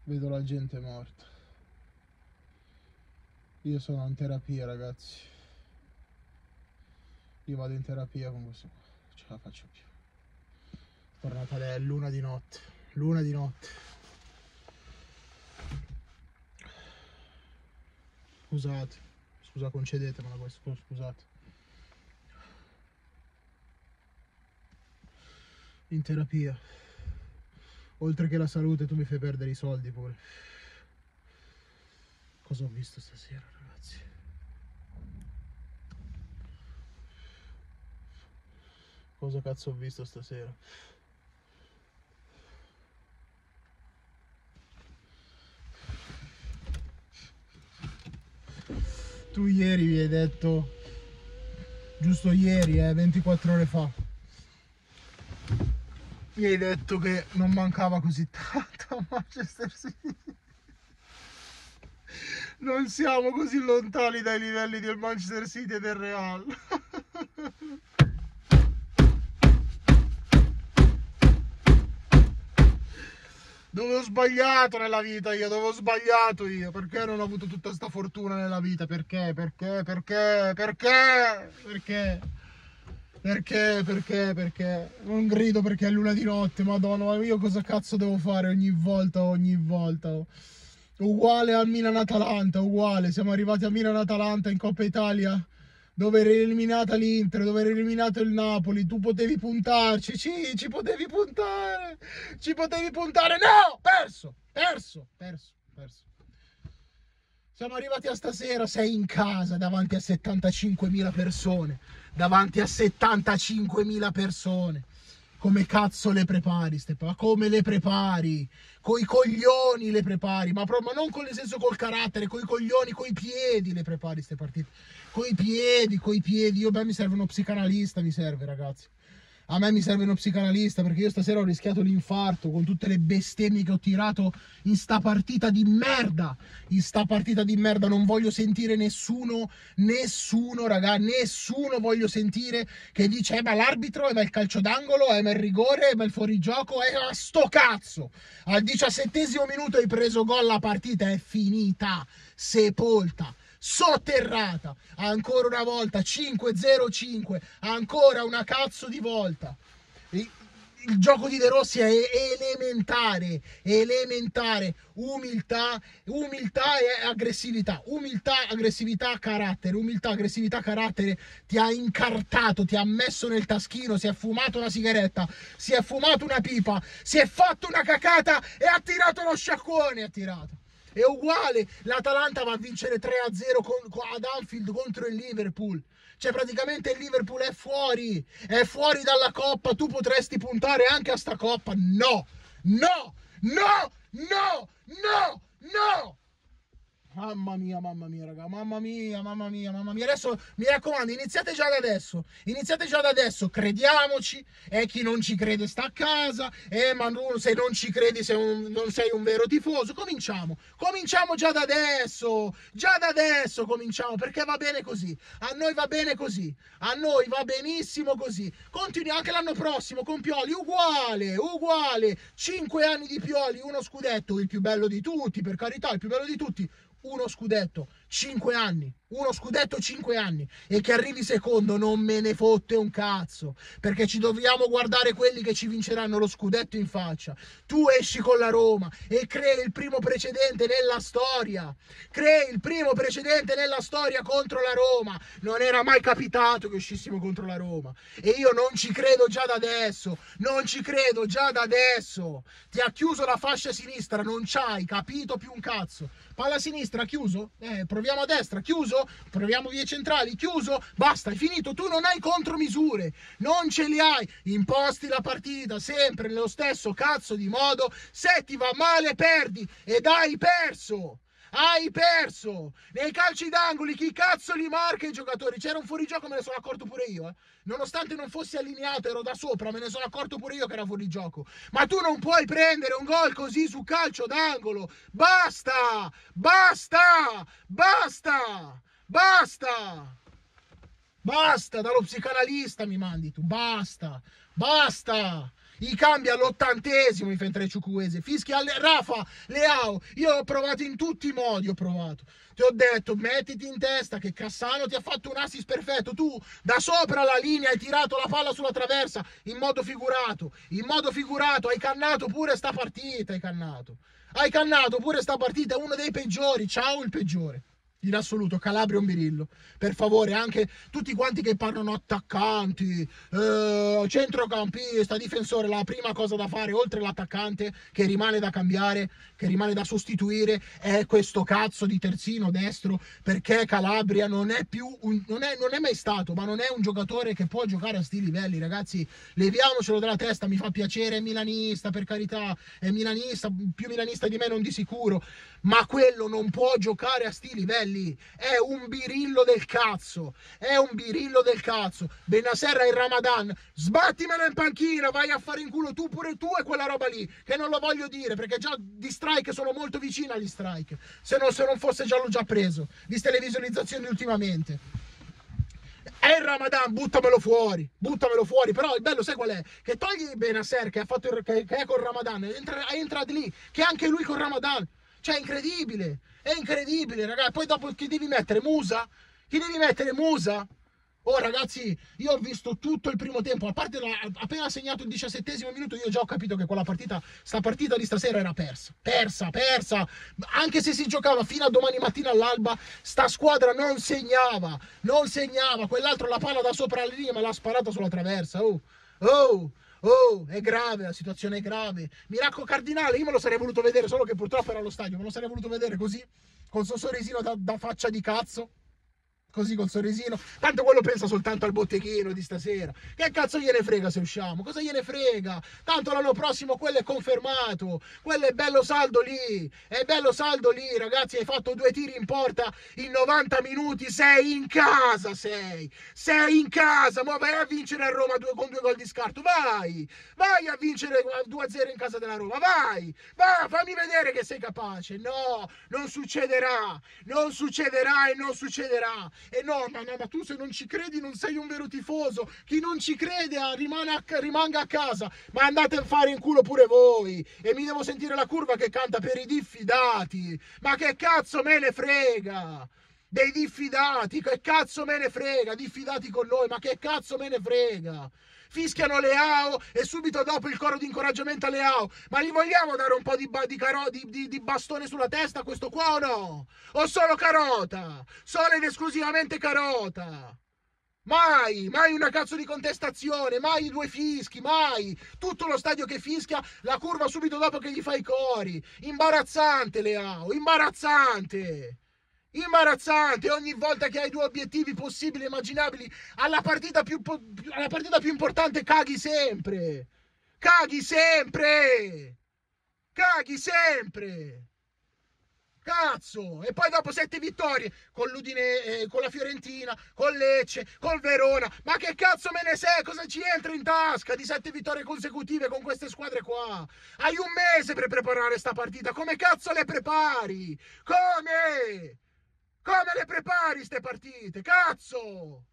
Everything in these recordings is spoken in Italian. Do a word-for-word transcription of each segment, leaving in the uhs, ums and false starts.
vedo la gente morta. Io sono in terapia, ragazzi. Io vado in terapia con questo qua, non ce la faccio più. Tornata lei, è l'una di notte, l'una di notte. Scusate, scusa, concedetemela questo, scusate. In terapia. Oltre che la salute, tu mi fai perdere i soldi pure. Cosa ho visto stasera, ragazzi? Cosa cazzo ho visto stasera? Tu ieri mi hai detto, giusto ieri, eh, ventiquattro ore fa, mi hai detto che non mancava così tanto a Manchester City. Non siamo così lontani dai livelli del Manchester City e del Real. Dove ho sbagliato nella vita io, dove ho sbagliato io, perché non ho avuto tutta questa fortuna nella vita, perché, perché, perché, perché, perché, perché, perché, perché, non grido perché è l'una di notte, madonna, ma io cosa cazzo devo fare ogni volta, ogni volta, uguale al Milan-Atalanta, uguale, siamo arrivati a Milan-Atalanta in Coppa Italia, dove era eliminata l'Inter, dove era eliminato il Napoli, tu potevi puntarci, ci, ci potevi puntare, ci potevi puntare, no, perso, perso, perso, perso. Siamo arrivati a stasera, sei in casa davanti a settantacinquemila persone, davanti a settantacinquemila persone. Come cazzo le prepari, Stepa? Come le prepari? Coi coglioni le prepari, ma, proprio, ma non con nel senso col carattere, coi coglioni, coi piedi le prepari ste partite. Coi piedi, coi piedi. Io, beh, mi serve uno psicanalista, mi serve, ragazzi. A me mi serve uno psicanalista perché io stasera ho rischiato l'infarto con tutte le bestemmie che ho tirato in sta partita di merda. In sta partita di merda non voglio sentire nessuno, nessuno, raga, nessuno voglio sentire che dice eh, ma l'arbitro, eh, ma il calcio d'angolo, eh, ma il rigore, eh, ma il fuorigioco, eh, ma sto cazzo. Al diciassettesimo minuto hai preso gol, la partita è finita, sepolta. Sotterrata ancora una volta, cinque zero cinque, ancora una cazzo di volta. Il, il gioco di De Rossi è elementare, elementare, umiltà, umiltà e aggressività, umiltà, aggressività, carattere, umiltà, aggressività, carattere. Ti ha incartato, ti ha messo nel taschino, si è fumato una sigaretta, si è fumato una pipa, si è fatto una cacata e ha tirato lo sciacquone, ha tirato. È uguale, l'Atalanta va a vincere tre a zero con, con, ad Anfield contro il Liverpool. Cioè praticamente il Liverpool è fuori, è fuori dalla Coppa, tu potresti puntare anche a sta Coppa. No, no, no, no, no, no. Mamma mia, mamma mia, raga, mamma mia, mamma mia, mamma mia. Adesso mi raccomando, iniziate già da adesso. Iniziate già da adesso, crediamoci. E chi non ci crede sta a casa. Eh, ma non, se non ci credi sei un, non sei un vero tifoso. Cominciamo, cominciamo già da adesso. Già da adesso cominciamo, perché va bene così. A noi va bene così. A noi va benissimo così. Continuiamo anche l'anno prossimo con Pioli, uguale, uguale. Cinque anni di Pioli, uno scudetto, il più bello di tutti, per carità, il più bello di tutti. Uno scudetto, cinque anni, uno scudetto cinque anni, e che arrivi secondo non me ne fotte un cazzo, perché ci dobbiamo guardare quelli che ci vinceranno lo scudetto in faccia. Tu esci con la Roma e crei il primo precedente nella storia, crei il primo precedente nella storia contro la Roma. Non era mai capitato che uscissimo contro la Roma e io non ci credo già da adesso, non ci credo già da adesso. Ti ha chiuso la fascia sinistra, non c'hai capito più un cazzo. Palla sinistra, chiuso? Eh, proviamo a destra, chiuso? Proviamo vie centrali, chiuso? Basta, è finito. Tu non hai contromisure, non ce li hai. Imposti la partita sempre nello stesso cazzo di modo. Se ti va male, perdi. Ed hai perso. Hai perso! Nei calci d'angoli chi cazzo li marca i giocatori? C'era un fuorigioco, me ne sono accorto pure io, eh. Nonostante non fossi allineato, ero da sopra, me ne sono accorto pure io che era fuorigioco. Ma tu non puoi prendere un gol così su calcio d'angolo. Basta! Basta! Basta! Basta! Basta, dallo psicanalista mi mandi tu, basta, basta. i cambia all'ottantesimo, mi fa entrare Ciucuese, fischia alle Rafa Leao. Io ho provato in tutti i modi, ho provato. Ti ho detto, mettiti in testa che Cassano ti ha fatto un assist perfetto. Tu da sopra la linea hai tirato la palla sulla traversa in modo figurato. In modo figurato hai cannato pure sta partita. Hai cannato. Hai cannato pure sta partita. È uno dei peggiori. Ciao, il peggiore. In assoluto, Calabria un birillo. Per favore, anche tutti quanti che parlano attaccanti, eh, centrocampista, difensore, la prima cosa da fare, oltre l'attaccante, che rimane da cambiare, che rimane da sostituire, è questo cazzo di terzino destro, perché Calabria non è più, un, non, è, non è mai stato, ma non è un giocatore che può giocare a sti livelli, ragazzi. Leviamocelo dalla testa, mi fa piacere, è milanista, per carità, è milanista, più milanista di me non di sicuro, ma quello non può giocare a sti livelli. È un birillo del cazzo, è un birillo del cazzo. Bennacer e Ramadan, sbattimelo in panchina, vai a fare in culo tu pure tu e quella roba lì, che non lo voglio dire perché già di strike sono molto vicino agli strike, se non, se non fosse già l'ho già preso, viste le visualizzazioni ultimamente. E il Ramadan, buttamelo fuori, buttamelo fuori. Però il bello sai qual è? Che togli Bennacer che ha fatto il, che, che è con Ramadan, entra, entra di lì, che anche lui con Ramadan. Cioè, è incredibile, è incredibile, ragazzi. Poi dopo chi devi mettere? Musa? Chi devi mettere? Musa? Oh, ragazzi, io ho visto tutto il primo tempo, a parte la, appena segnato il diciassettesimo minuto, io già ho capito che quella partita, sta partita di stasera era persa, persa, persa. Anche se si giocava fino a domani mattina all'alba, sta squadra non segnava, non segnava. Quell'altro la palla da sopra la linea me l'ha sparata sulla traversa. Oh, oh. Oh, è grave, la situazione è grave. Miracco Cardinale, io me lo sarei voluto vedere, solo che purtroppo era allo stadio, me lo sarei voluto vedere così, con suo sorrisino da, da faccia di cazzo. Così col sorrisino, tanto quello pensa soltanto al botteghino di stasera. Che cazzo gliene frega se usciamo? Cosa gliene frega? Tanto l'anno prossimo quello è confermato. Quello è bello saldo lì. È bello saldo lì, ragazzi. Hai fatto due tiri in porta in novanta minuti. Sei in casa, sei. Sei in casa. Ma vai a vincere a Roma due, con due gol di scarto. Vai. Vai a vincere due a zero in casa della Roma. Vai. Vai, fammi vedere che sei capace. No, non succederà. Non succederà e non succederà. E no, ma, no, ma tu se non ci credi non sei un vero tifoso. Chi non ci crede rimane a, rimanga a casa. Ma andate a fare in culo pure voi. E mi devo sentire la curva che canta per i diffidati. Ma che cazzo me ne frega? Dei diffidati, che cazzo me ne frega? Diffidati con noi, ma che cazzo me ne frega? Fischiano Leao e subito dopo il coro di incoraggiamento a Leao. Ma gli vogliamo dare un po' di, di, di, di, di bastone sulla testa a questo qua o no? O solo carota? Solo ed esclusivamente carota? Mai, mai una cazzo di contestazione, mai due fischi, mai. Tutto lo stadio che fischia, la curva subito dopo che gli fa i cori. Imbarazzante Leao, imbarazzante. Imbarazzante, ogni volta che hai due obiettivi possibili e immaginabili alla partita più, alla partita più importante caghi sempre, caghi sempre, caghi sempre, cazzo. E poi dopo sette vittorie con l'Udine, eh, con la Fiorentina, con Lecce, col Verona. Ma che cazzo me ne sai? Cosa ci entra in tasca di sette vittorie consecutive con queste squadre qua? Hai un mese per preparare sta partita, come cazzo le prepari? Come? Come le prepari ste partite? Cazzo!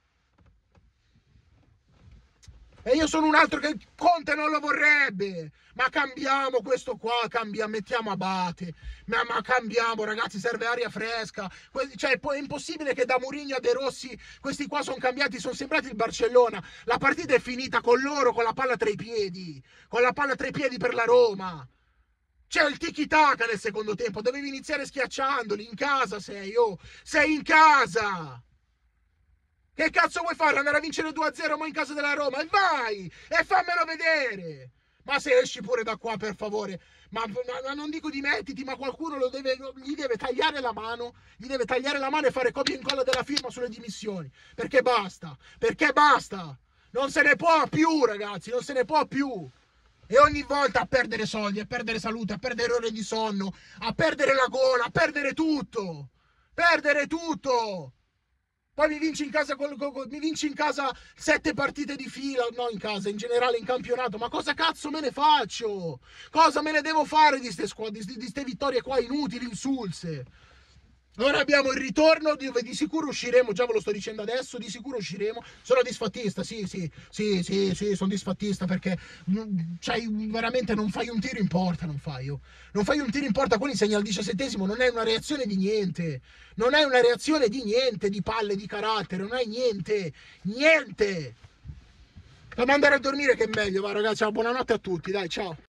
E io sono un altro che Conte non lo vorrebbe. Ma cambiamo questo qua, cambiamo, mettiamo Abate. Ma, ma cambiamo, ragazzi, serve aria fresca. Cioè, è impossibile che da Mourinho a De Rossi questi qua sono cambiati, sono sembrati il Barcellona. La partita è finita con loro, con la palla tra i piedi. Con la palla tra i piedi per la Roma. C'è il tiki-taka nel secondo tempo, dovevi iniziare schiacciandoli, in casa sei, oh, sei in casa! Che cazzo vuoi fare? Andare a vincere due a zero ma in casa della Roma? E vai! E fammelo vedere! Ma se esci pure da qua, per favore, ma, ma non dico dimettiti, ma qualcuno lo deve, gli deve tagliare la mano, gli deve tagliare la mano e fare copia e incolla della firma sulle dimissioni, perché basta, perché basta! Non se ne può più, ragazzi, non se ne può più! E ogni volta a perdere soldi, a perdere salute, a perdere ore di sonno, a perdere la gola, a perdere tutto. Perdere tutto. Poi mi vinci in casa, col, col, mi vinci in casa sette partite di fila, no in casa, in generale in campionato. Ma cosa cazzo me ne faccio? Cosa me ne devo fare di ste squadre, di ste vittorie qua inutili, insulse? Ora abbiamo il ritorno dove di sicuro usciremo, già ve lo sto dicendo adesso, di sicuro usciremo. Sono disfattista, sì, sì, sì, sì, sì, sono disfattista perché cioè, veramente non fai un tiro in porta, non fai io. Non fai un tiro in porta, quelli segna al diciassettesimo, non è una reazione di niente. Non è una reazione di niente, di palle, di carattere, non hai niente, niente. Fammi andare a dormire che è meglio, va ragazzi, buonanotte a tutti, dai, ciao.